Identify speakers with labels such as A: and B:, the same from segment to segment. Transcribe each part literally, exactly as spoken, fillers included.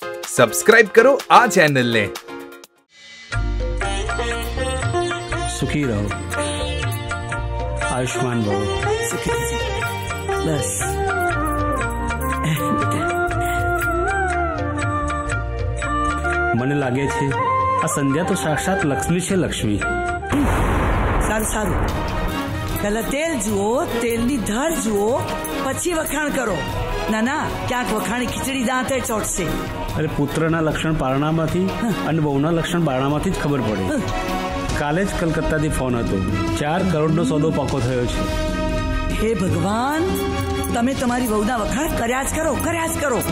A: Subscribe કરો આ channel ને।
B: સુખી રહો, આયુષ્માન ભવો। બસ મને લાગે છે આ સંધ્યા તો સાક્ષાત લક્ષ્મી છે। લક્ષ્મી
C: સારું સારું, પહેલા તેલ જુઓ, તેલની ધાર જુઓ, પછી વખાણ કરો। ના ના, ક્યાંક વખાણી ખીચડી દાંતે ચોટશે।
B: અરે પુત્રના લક્ષણ પારણામાંથી અને બહુના લક્ષણ બારણામાંથી જ ખબર પડે। કાલે જ કલકત્તાથી ફોન હતો, ચાર કરોડનો સોદો પાકો થયો છે।
C: હે ભગવાન, તમે તમારી વહુના વખાણ કર્યા જ કરો, કર્યા જ કરો।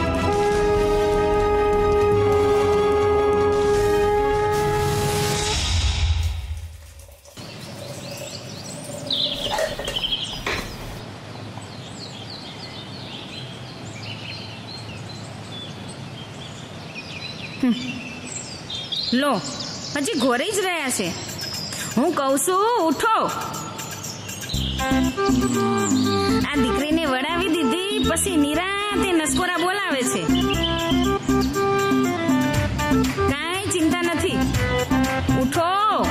D: લો, હજી ઘોરી જ રહ્યા છે। હું કહું છું ઉઠો। આ દીકરીને વડાવી દીધી પછી નિરાંતે નસકોરા બોલાવે છે। કાંઈ ચિંતા નથી, ઉઠો।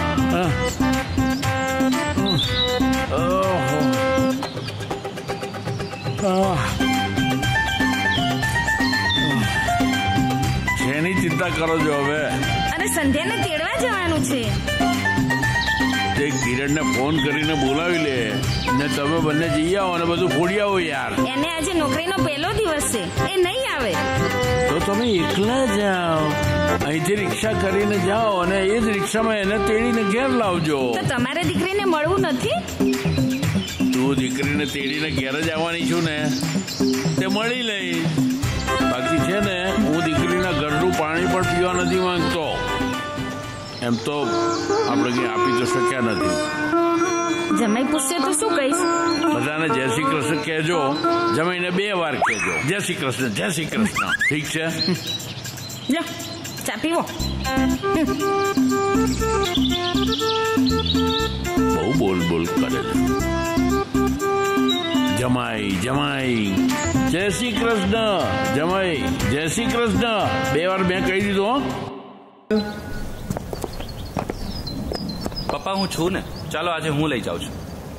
E: શેની ચિંતા કરો છો હવે?
D: અરે સંધ્યાને તેડવા જવાનું છે।
E: તે કિરણને ફોન કરીને બોલાવી લે ને તમે બંને જઈ આવો અને બધું ફોડી આવો યાર।
D: એને આજે નોકરીનો પહેલો દિવસ છે, એ નહીં આવે
E: તો તમે એકલા જાઓ, અહીંથી રિક્ષા કરીને જાઓ અને એ જ રિક્ષામાં એને તેડીને ઘેર લાવજો।
D: તો તમારે દીકરીને મળવું નથી?
E: તું દીકરીને તેડીને ઘેર જ આવવાની છું ને, તે મળી લઈશ। બાકી છે ને, હું દીકરીના ઘરનું પાણી પણ પીવા નથી માંગતો। એમ તો આપણે કઈ આપી તો શક્યા નથી।
D: જમાઈ પૂછશે તો શું કહીશ?
E: બધાને જય શ્રી કૃષ્ણ કહેજો, જમાઈને બે વાર કહેજો, જય શ્રી કૃષ્ણ, જય શ્રી કૃષ્ણ। ઠીક છે?
D: લો, ચા પીવો।
E: બહુ બોલ બોલ કરે છે। જમાઈ જમાઈ જય શ્રી કૃષ્ણ, જમાઈ જય શ્રી કૃષ્ણ, બે વાર મેં કહી દીધું।
F: પપ્પા હું છું ને, ચાલો આજે હું લઈ જાઉં છું।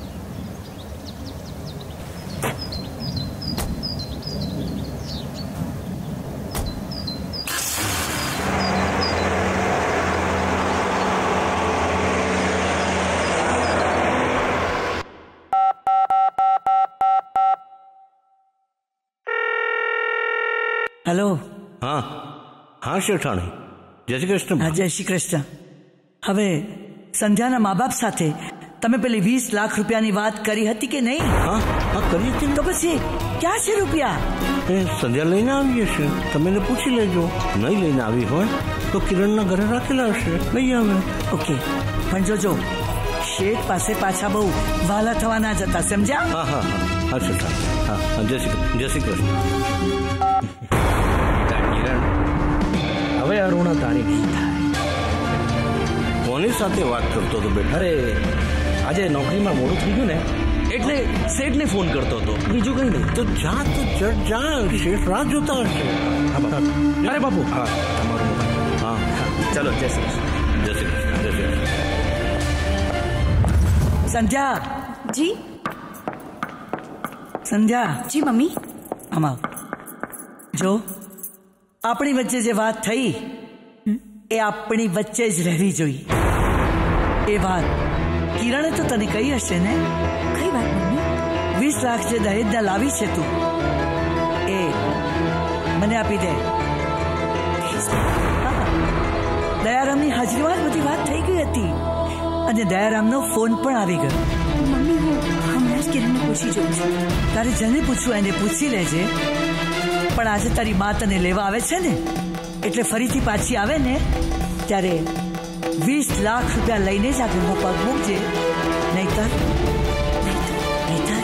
C: હેલો।
E: હા હા શેઠાણી, જય શ્રી કૃષ્ણ।
C: હા, જય શ્રી કૃષ્ણ। હવે સંધ્યાના મા બાપ સાથે તમે પેલી વીસ લાખ રૂપિયાની વાત કરી હતી કે નહીં?
E: હા હા કરી હતી।
C: તો પછી ક્યાં છે રૂપિયા?
E: એ સંધ્યા લઈને આવી હશે, તમે એને પૂછી લેજો। નહીં લઈને આવી હોય તો કિરણના ઘરે રાખેલા હશે, લઈ આવે।
C: ઓકે, પણ જોજો શેઠ પાસે પાછા બહુ વાલા થવા ના જતા, સમજ્યા?
E: હા હા હા હા શેઠાણી, હા હા જય શ્રી જય શ્રી કૃષ્ણ।
G: કિરણ, હવે અરુણા તારી નહીં થાય।
E: કોની સાથે વાત કરતો હતો બેટા?
G: અરે આજે નોકરીમાં મોડું થઈ ગયું ને, એટલે શેઠને ફોન કરતો હતો, બીજું કઈ નહીં।
E: તો જા તો ચડ જા, શેઠ રાહ જોતા હશે।
G: અરે બાપુ,
E: હા
G: તમારું મોબાઈલ।
E: હા
G: ચલો, જય શ્રી કૃષ્ણ,
E: જય શ્રી કૃષ્ણ, જય શ્રી કૃષ્ણ।
C: સંધ્યા,
D: જી
C: સંધ્યા,
D: જી મમ્મી।
C: આમાં જો, આપણી વચ્ચે જે વાત થઈ એ આપણી વચ્ચે જ રહેવી જોઈએ। એ વાત કિરણે તો તને કહી હશે ને?
D: કઈ વાત મમ્મી?
C: વીસ લાખ જે દહેજના લાવી છે તું, એ મને આપી દે। દયારામની હાજરીમાં જ બધી વાત થઈ ગઈ હતી અને દયારામનો ફોન પણ આવી ગયો।
D: મમ્મી, હું હમણાં જ કિરણને પૂછી જોઉં છું।
C: તારે જેને પૂછવું એને પૂછી લેજે, પણ આજે તારી મા તને લેવા આવે છે ને, એટલે ફરીથી પાછી આવે ને ત્યારે વીસ લાખ રૂપિયા લઈને જ આગળનો પગ મૂકજે, નહીતર નહીતર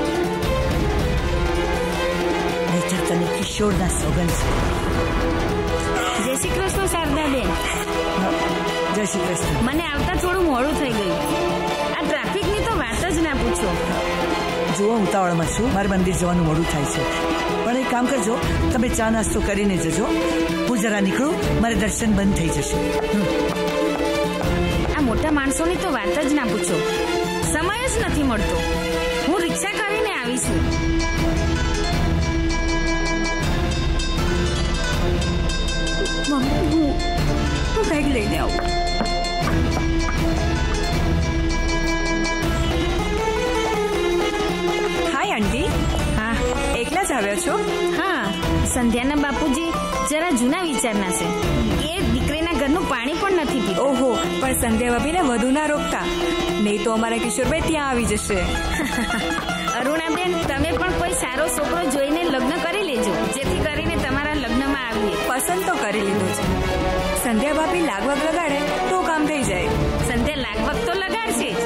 C: નહીતર તને કિશોરના સોગંદ છે।
D: જય શ્રી કૃષ્ણ શારદાબેન।
C: જય શ્રી કૃષ્ણ।
D: મને આવતા થોડું મોડું થઈ ગયું। આ ટ્રાફિકની તો વાત જ ના પૂછો।
C: જુઓ ઉતાવળમાં છું, મારે મંદિર જવાનું મોડું થાય છે, પણ એક કામ કરજો, તમે ચા નાસ્તો કરીને જજો. હું જરા નીકળું, મારે દર્શન બંધ થઈ જશે.
D: આ મોટા માણસોની તો વાત જ ના પૂછો, સમય જ નથી મળતો. હું રિક્ષા કરીને આવીશું.
H: મમ્મી, હું હું બેગ લઈને આવું. હાય આંટી.
D: હા,
H: એકલા જ આવ્યા છો?
D: હા, સંધ્યાના બાપુજી જરા જૂના વિચારના છે. એ દીકરીના ઘરનું પાણી પણ નથી પીતા.
H: ઓહો, પણ સંધ્યા ભાભીને વધુ ના રોકતા, નહીં તો અમારા કિશોરભાઈ ત્યાં આવી જશે.
D: અરુણાબેન, તમે પણ કોઈ સારો છોકરો જોઈને લગ્ન કરી લેજો, જેથી કરીને તમારા લગ્નમાં આવીએ.
H: પસંદ તો કરી લીધું છે. સંધ્યા ભાભી લાગવગ લગાડે તો કામ થઈ જાય.
D: સંધ્યા લાગવગ તો લગાડશે જ.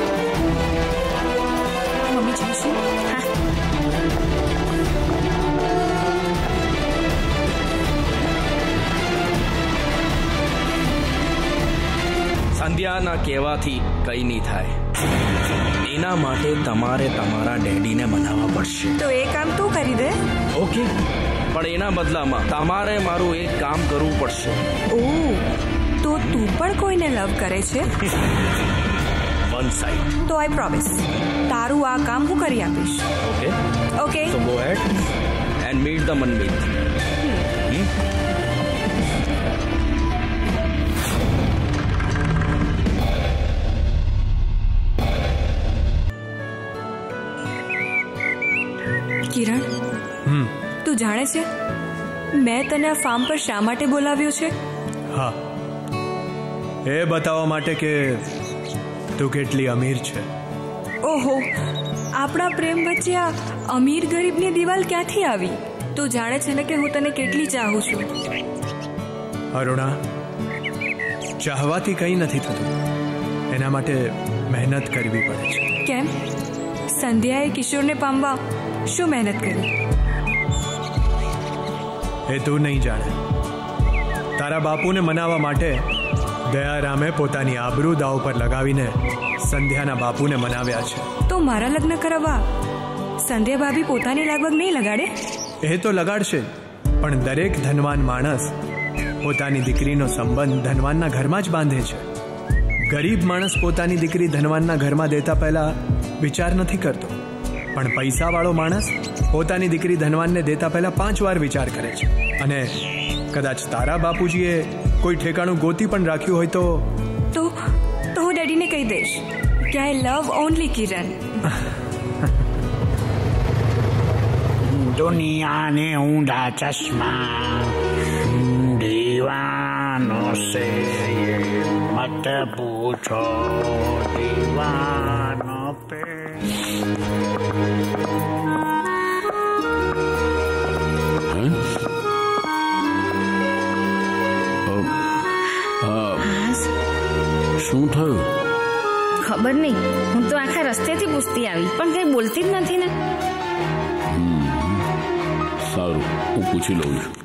H: મમ્મી જઈશું.
D: હા,
G: સંધ્યાના કહેવાથી કંઈ નહીં થાય. એના માટે તમારે તમારા ડેડીને મનાવવા પડશે.
H: તો એ કામ તું કરી દે.
G: ઓકે, પણ એના બદલામાં તમારે મારું એક કામ કરવું પડશે.
H: ઓહ, તો તું પણ કોઈને લવ કરે છે?
G: One side.
H: તો આઈ પ્રોમિસ, તારું આ કામ હું કરી આપીશ.
G: Okay
H: okay.
G: So go ahead and meet the Manmeet.
H: Kiran, તું જાણે છે મેં તને આ ફાર્મ પર શા માટે બોલાવ્યો છે?
I: હા, એ બતાવવા માટે કે તું કેટલી અમીર છે.
H: ઓહો, આપણા પ્રેમ વચ્ચે આ અમીર ગરીબની દિવાલ ક્યાંથી આવી? તું જાણે છે ને કે હું તને કેટલી ચાહું છું.
I: અરુણા, ચાહવાથી કંઈ નથી થતું, એના માટે મહેનત કરવી પડે છે.
H: કેમ? સંધ્યાએ કિશોરને પામવા શું મહેનત કરી?
I: એ તું નહીં જાણે. તારા બાપુને મનાવવા માટે દયારામે પોતાની આબરૂ દાવ પર લગાવીને સંધ્યાના બાપુને મનાવ્યા છે.
H: તો મારા લગ્ન કરાવવા સંધ્યા ભાભી પોતાની લાગવગ નહીં લગાડે?
I: એ તો લગાડશે, પણ દરેક ધનવાન માણસ પોતાની દીકરીનો સંબંધ ધનવાનના ઘરમાં જ બાંધે છે. ગરીબ માણસ પોતાની દીકરી ધનવાનના ઘરમાં દેતા પહેલા વિચાર નથી કરતો, પણ પૈસાવાળો માણસ પોતાની દીકરી ધનવાનને દેતા પહેલા પાંચ વાર વિચાર કરે છે. અને કદાચ તારા બાપુજીએ કોઈ ઠેકાણું ગોતી પણ રાખ્યું હોય તો
H: તો તો હું ડેડીને કહી દઈશ કે આઈ લવ ઓનલી કિરણ.
B: દુનિયાને ઊંડા ચશ્મા દીવાનો સે મત પૂછો દીવાનો પે.
E: શું થયું?
D: ખબર નહીં, હું તો આખા રસ્તેથી પૂછતી આવી, પણ કઈ બોલતી જ નથી ને.
E: સારું, હું પૂછી લઉં છું.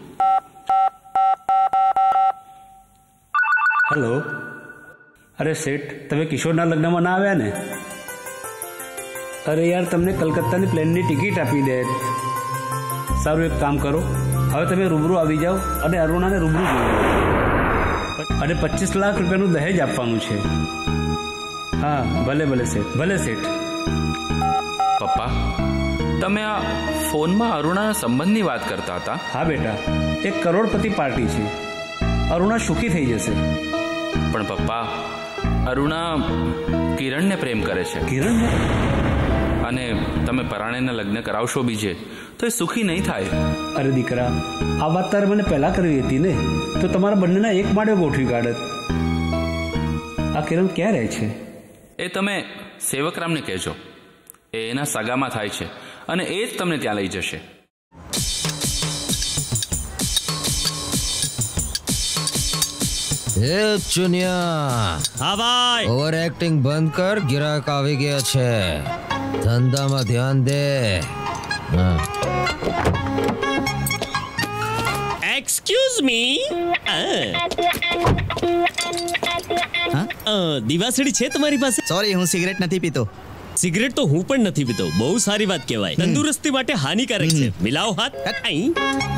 B: હેલો. અરે શેઠ, તમે કિશોરના લગ્નમાં ના આવ્યા ને? અરે યાર, તમને કલકત્તાની પ્લેનની ટિકિટ આપી દે. સારું, એક કામ કરો, હવે તમે રૂબરૂ આવી જાઓ અને અરુણાને રૂબરૂ જોઈ લો. અને પચીસ લાખ રૂપિયાનું દહેજ આપવાનું છે. હા, ભલે ભલે શેઠ, ભલે શેઠ.
F: પપ્પા, તમે આ ફોનમાં અરુણાના સંબંધની વાત કરતા હતા?
B: હા બેટા, એક કરોડપતિ પાર્ટી છે. અરુણા સુખી થઈ જશે.
F: પણ પપ્પા, અરુણા કિરણને પ્રેમ કરે છે.
B: કિરણ?
F: અને તમે પરાણેના લગ્ન કરાવશો બીજે તો એ સુખી નહીં થાય.
B: અરે દીકરા, આ વાત તારે મને પહેલા કરવી હતી ને, તો તમારા બંનેના એક માટે ગોઠવી કાઢત. આ કિરણ ક્યાં રહે છે?
F: એ તમે સેવકરામને કહેજો, એ એના સગામાં થાય છે અને એ જ તમને ત્યાં લઈ જશે.
J: એ ચુનિયા.
K: હા ભાઈ.
J: ઓવર એક્ટિંગ બંધ કર, ગિરાક આવી ગયા છે. ધંધામાં ધ્યાન દે.
K: Excuse me. દીવાસળી છે તમારી પાસે?
L: સોરી, હું સિગરેટ નથી પીતો.
K: સિગરેટ તો હું પણ નથી પીતો. બહુ સારી વાત કહેવાય. તંદુરસ્તી માટે હાનિકારક છે. મિલાવો હાથ. અહીં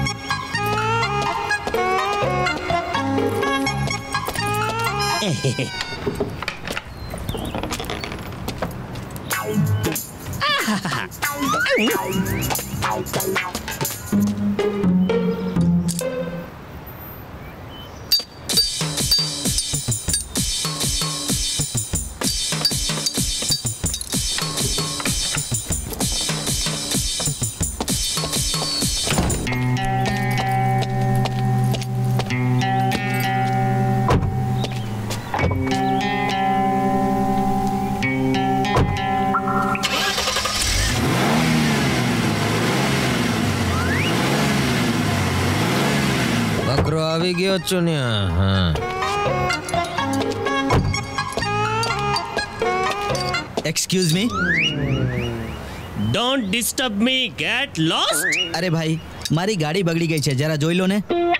J: આવી ગયો ચુનિયા. હા,
L: excuse me.
K: Don't disturb me. Get lost.
L: अरे भाई, મારી ગાડી બગડી ગઈ છે, જરા જોઈ લો ને.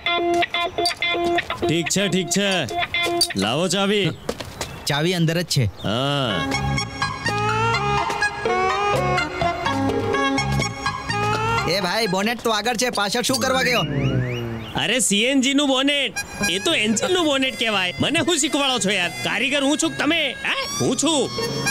K: ઠીક છે ઠીક છે, લાવો ચાવી.
L: ચાવી અંદર જ છે.
K: હા.
L: એ ભાઈ, બોનેટ તો આગળ છે, પાછળ શું કરવા ગયો?
K: અરે સીએનજી નું બોનેટ. એ તો એન્જિન નું બોનેટ કહેવાય. મને હું શીખવાડો છો યાર? કારીગર હું છું તમે? હે, હું છું.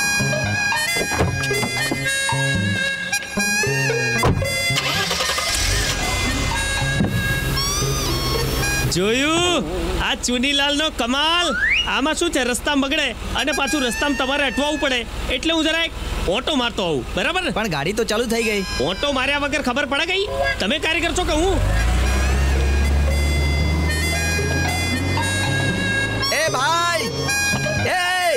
K: જોયું આ ચુનીલાલ નો કમાલ. આમાં શું છે, રસ્તા બગડે અને પાછું રસ્તામાં તમારે અટવાવું પડે એટલે હું જરા એક ઓટો મારતો આવું. બરાબર?
L: પણ ગાડી તો ચાલુ થઈ ગઈ.
K: ઓટો માર્યા વગર ખબર પડે ગઈ? તમે કારીગર છો કે હું?
L: એ ભાઈ, એ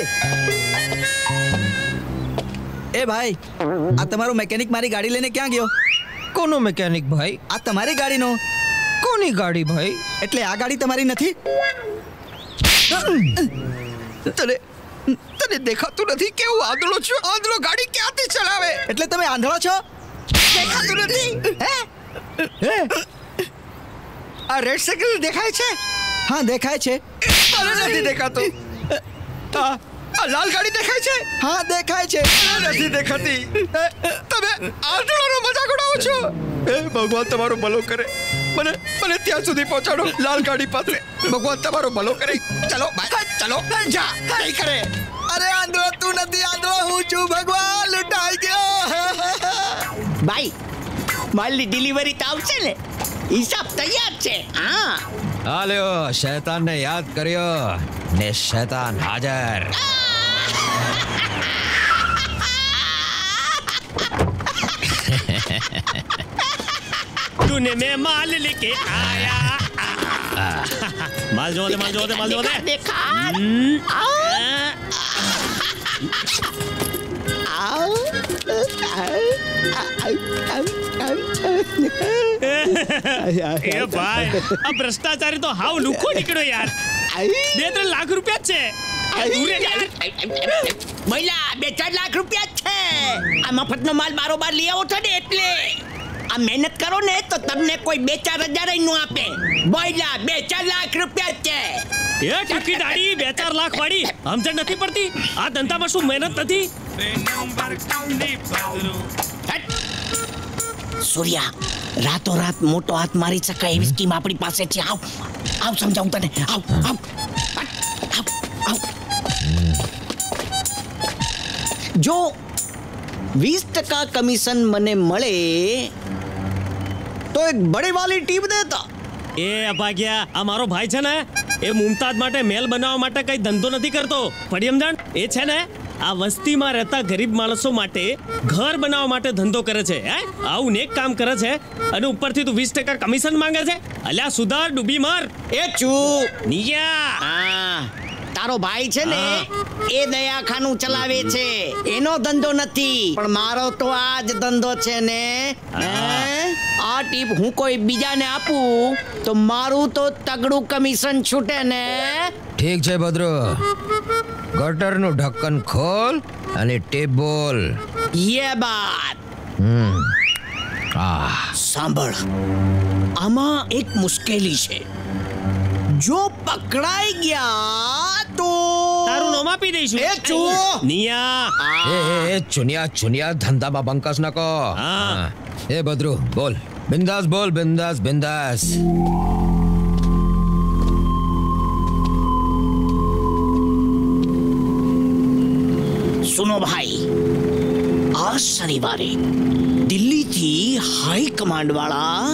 L: એ ભાઈ, આ તમારો મેકેનિક મારી ગાડી લઈને ક્યાં ગયો?
J: કોનો મેકેનિક ભાઈ?
L: આ તમારી ગાડીનો.
J: કોની ગાડી ભાઈ?
L: એટલે આ ગાડી તમારી નથી?
J: તને તને દેખાતું નથી કે હું આંધળો છું? આંધળો ગાડી ક્યાંથી ચલાવે?
L: એટલે તમે આંધળો છો?
J: દેખાતું નથી? હે? આ રેડ સાઇકલ દેખાય છે?
L: હા દેખાય છે.
J: મને નથી દેખાતું. આ આ લાલ ગાડી દેખાય છે?
L: હા દેખાય છે.
J: નથી દેખાતી. તમે આંધળોનો મજાક ઉડાવો છો? એ ભગવાન તમારું ભલો કરે. મને મને ત્યાં સુધી પહોંચાડો, લાલ ગાડી પાસે. ભગવાન તમારો ભલો કરે. ચલો ભાઈ, ચલો. જા, નહીં કરે.
L: અરે આંધળો તું નથી, આંધળો હું છું. ભગવાન લૂંટાઈ ગયો.
M: ભાઈ, માલની ડિલિવરી તો આવશે ને? હિસાબ તૈયાર છે. હા
J: હાલ્યો, શૈતાનને યાદ કર્યો ને શૈતાન હાજર.
K: तूने मैं माल लेके आया. माल जो दे, माल जो दे, माल जो दे.
M: देखा.
K: એ ભાઈ, આ ભ્રષ્ટાચારી તો હાવ લુખો નીકળ્યો યાર. બે ત્રણ લાખ રૂપિયા છે.
M: મહિલા બે ચાર લાખ રૂપિયા છે. આ મફતનો માલ બારોબાર લઈ આવો છો ને એટલે. આ મહેનત કરો ને તો તમને કોઈ બે ચાર હજાર નો આપે. બોયલા બે ચાર લાખ રૂપિયા છે.
K: એ ટિકિટ આડી બે ચાર લાખ વાળી સમજણ નથી પડતી. આ ધંધામાં શું મહેનત નથી?
M: સૂર્યા, રાતો રાત મોટો હાથ મારી શકાય એવી સ્કીમ આપણી પાસે છે. આવ આવ સમજાવું તને. આવ આવ આવ આવ. જો વીસ ટકા કમિશન મને મળે તો એક બડી વાલી ટીપ દેતા.
K: એ અભાગ્યા, આ મારો ભાઈ છે ને, એ મુમતાજ માટે મહેલ બનાવવા માટે કઈ ધંધો નથી કરતો. પડી સમજણ? એ છે ને, આ વસ્તીમાં રહેતા ગરીબ માણસો માટે ઘર બનાવવા માટે ધંધો કરે છે. હે, આવું નેક કામ કરે છે અને ઉપરથી તું વીસ ટકા કમિશન માંગે છે. અલ્યા સુધાર, ડૂબી માર.
M: એ ચૂપ.
K: નિયા,
M: હા, તારો ભાઈ છે ને એ દયાખાનું ચલાવે છે, એનો ધંધો નથી. પણ મારો તો આ જ ધંધો છે ને. આ ટીપ હું કોઈ બીજાને આપું તો મારું તો તગડું કમિશન છૂટે ને.
J: ઠીક છે ભદ્રો, ગટરનું ઢક્કન ખોલ અને ટેપ બોલ.
M: યે બાત.
J: હમ આ
M: સાંભળ, આમાં એક મુશ્કેલી છે. જો પકડાઈ ગયા તો
K: તારું નામ ભાવમાં આપી દઈશું.
M: એ ચૂ
K: નિયા
J: એ એ ચુનિયા ચુનિયા ધંધામાં બંકસ ન કો.
K: હા
J: એ બદરુ બોલ, બિંદાસ બોલ, બિંદાસ બિંદાસ.
M: સુનો ભાઈ, આ શનિવારે દિલ્હીથી હાઈ કમાન્ડ વાળા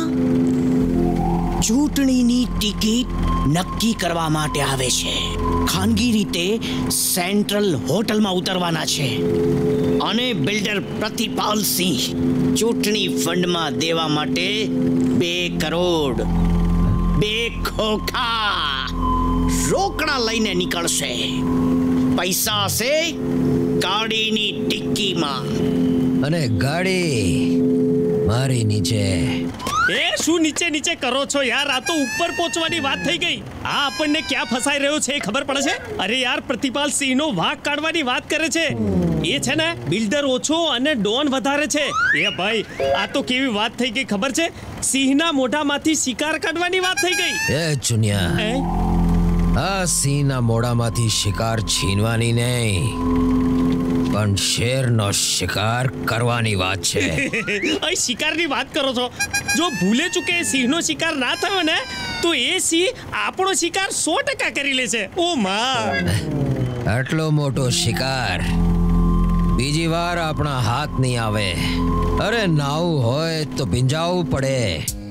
M: ચૂંટણીની ટિકિટ નક્કી કરવા માટે આવે છે. ખાનગી રીતે સેન્ટ્રલ હોટલમાં ઉતરવાના છે અને બિલ્ડર પ્રતિપાલ સિંહ ચૂંટણી ફંડમાં દેવા માટે બે કરોડ બે ખોખા રોકડા લઈને નીકળશે. પૈસા છે ગાડીની ડિક્કીમાં
J: અને ગાડી મારી નીચે.
K: એ શું નીચે નીચે કરો છો યાર? આ તો ઉપર પહોંચવાની વાત થઈ ગઈ. આ આપણને ક્યાં ફસાઈ રહ્યો છે એ ખબર પડે છે? અરે યાર, પ્રતિપાલ સિંહનો વાઘ કાઢવાની વાત કરે છે. એ છે ને બિલ્ડર ઓછો અને ડોન વધારે છે. એ ભાઈ, આ તો કેવી વાત થઈ ગઈ ખબર છે? સિંહના મોઢામાંથી શિકાર કાઢવાની વાત થઈ ગઈ.
J: એ ચુનિયા, આ સિંહના મોઢામાંથી શિકાર છીનવાની નહીં, પણ શેરનો શિકાર કરવાની વાત છે.
K: અહીં શિકારની વાત કરો છો? જો ભૂલે ચૂકે સિંહનો શિકાર ના થયો ને, તો એ સિંહ આપણો શિકાર સો ટકા કરી લેશે. ઓ માં,
J: આટલો મોટો શિકાર બીજી વાર આપણા હાથ નહીં આવે. અરે નાવું હોય તો ભીંજાવવું પડે.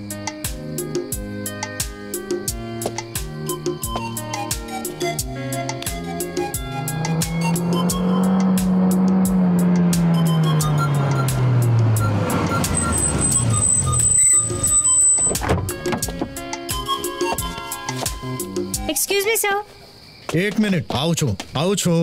N: Excuse me sir.
O: એક મિનિટ, આવું છું આવું છું.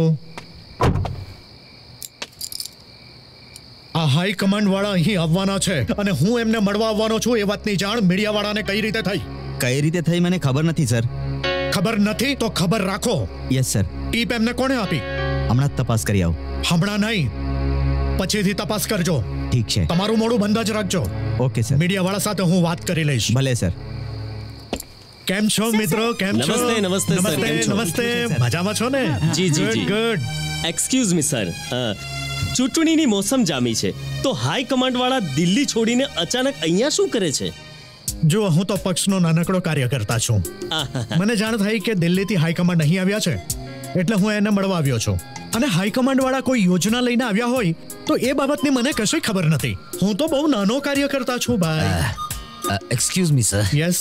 O: આ હાઈ કમાન્ડ વાળા અહીં આવવાના છે અને હું એમને મળવા આવવાનો છું. એ વાતની જાણ મીડિયા વાળાને કઈ રીતે થઈ?
P: કઈ રીતે થઈ મને ખબર નથી સર.
O: ખબર નથી તો ખબર રાખો.
P: Yes sir.
O: ટીપ એમને કોણે આપી?
P: હમણાં જ તપાસ કરી આવું.
O: હમણાં નહીં, પછીથી તપાસ કરજો.
P: ઠીક છે.
O: તમારું મોડું બંધ જ રાખજો.
P: Okay sir.
O: મીડિયા વાળા સાથે હું વાત કરી લઈશ.
P: ભલે સર.
O: કેમ છો મિત્રો? કેમ છો?
K: નમસ્તે નમસ્તે
O: નમસ્તે નમસ્તે. મજામાં છો ને?
K: જી જી જી.
O: ગુડ.
K: એક્સક્યુઝ મી સર, ચૂંટણીની મોસમ જામી છે, તો હાઈ કમાન્ડ વાળા દિલ્હી છોડીને અચાનક અહીંયા શું કરે છે?
O: જો હું તો પક્ષનો નાનકડો કાર્યકર્તા છું. મને જાણ થઈ કે દિલ્હીથી હાઈકમાન્ડ અહીં આવ્યા છે, એટલે હું એને મળવા આવ્યો છું. અને હાઈકમાન્ડ વાળા કોઈ યોજના લઈને આવ્યા હોય તો એ બાબતની મને કશી ખબર નથી. હું તો બહુ નાનો કાર્યકર્તા છું ભાઈ.
J: Excuse me sir.
O: Yes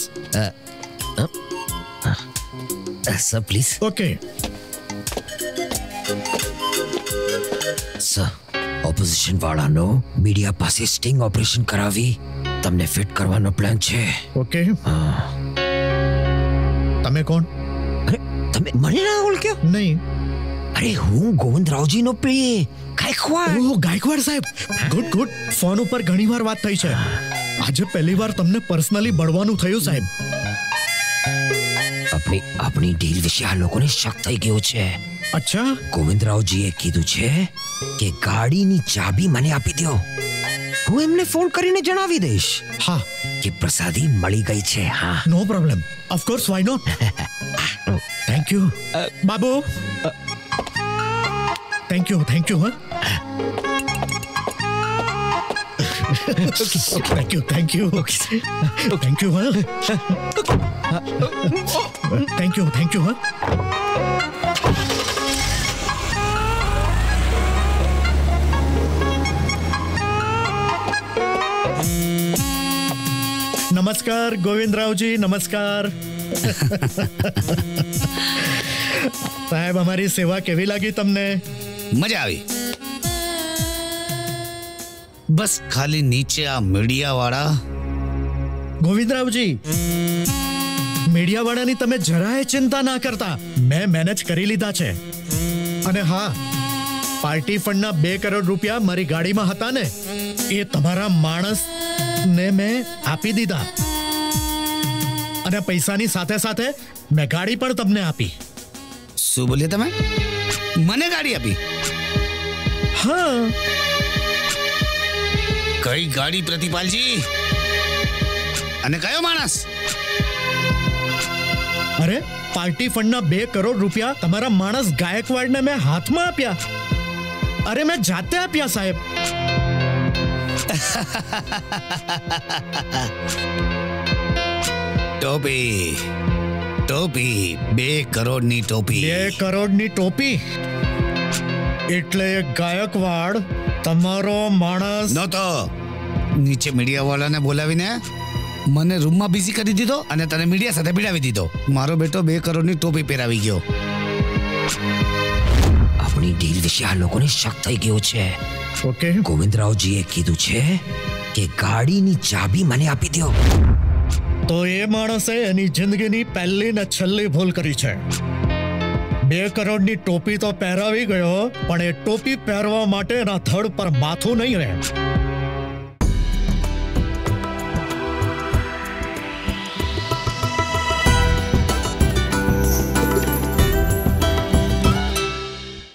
J: sir, please.
O: Okay
J: sir, opposition વાળાનો મીડિયા પાસે સ્ટિંગ ઓપરેશન કરાવી તમને ફિટ કરવાનો પ્લાન છે.
O: ઓકે. તમે કોણ?
J: અરે તમે મને ના ઓળખ્યો?
O: નહીં.
J: અરે હું ગોવિંદરાવજીનો પ્રિય ગાયકવાડ.
O: ઓહ, ગાયકવાડ સાહેબ. Good good. ફોન ઉપર ઘણી વાર વાત થઈ છે. આજે પહેલી વાર તમને પર્સનલી મળવાનું થયું સાહેબ.
J: આપણી આપણી ડીલ વિશે આ લોકોને શક થઈ ગયો છે.
O: અચ્છા.
J: ગોવિંદરાવજીએ કીધું છે કે ગાડીની ચાબી મને આપી દો. હું એમને ફોન કરીને જણાવી દઈશ.
O: હા,
J: કે પ્રસાદી મળી ગઈ છે. હા,
O: no problem. Of course, why not. Thank you બાબુ. Thank you thank you. હા, thank you thank you thank you. હા, થેન્ક યુ થેન્ક યુ. હા, નમસ્કાર ગોવિંદરાવજી, નમસ્કાર. સાહેબ, અમારી સેવા કેવી લાગી તમને?
Q: મજા આવી. બસ ખાલી નીચે આ મીડિયા વાળા.
O: ગોવિંદરાવજી, મીડિયા વાળાની તમે જરાય ચિંતા ના કરતા. મેં મેનેજ કરી લીધા છે. અને હા, પાર્ટી ફંડના બે કરોડ રૂપિયા મારી ગાડીમાં હતા ને, એ તમારા માણસ ને મેં આપી દીધા. અને પૈસાની સાથે સાથે મેં ગાડી પણ તમને આપી.
Q: શું બોલ્યા તમે? મને ગાડી આપી?
O: હા.
Q: કઈ ગાડી પ્રતિપાલજી? અને કયો માણસ?
O: અરે પાર્ટી ફંડના બે કરોડ રૂપિયા તમારા માણસ ગાયકવાડને મેં હાથમાં આપ્યા. અરે મેં જાતે આપ્યા સાહેબ.
Q: ટોપી ટોપી બે કરોડની ટોપી
O: બે કરોડની ટોપી એટલે ગાયકવાડ તમારો માણસ
Q: નહોતો. નીચે મીડિયા વાળાને બોલાવીને મને રૂમમાં બિઝી કરી દીધો અને તને મીડિયા સાથે ભીડાવી દીધો. મારો બેટો બે કરોડની ટોપી પહેરાવી ગયો.
R: આપણી ડીલ વિશે આ લોકોને શક થઈ ગયો છે.
O: ઓકે,
R: ગોવિંદરાવજીએ કીધું છે કે ગાડીની ચાબી મને આપી દો.
O: તો એ માણસે એની જિંદગીની પહેલી ને છેલ્લી ભૂલ કરી છે. બે કરોડની ટોપી તો પહેરાવી ગયો, પણ એ ટોપી પહેરવા માટે એના થડ પર માથું નહીં રહે.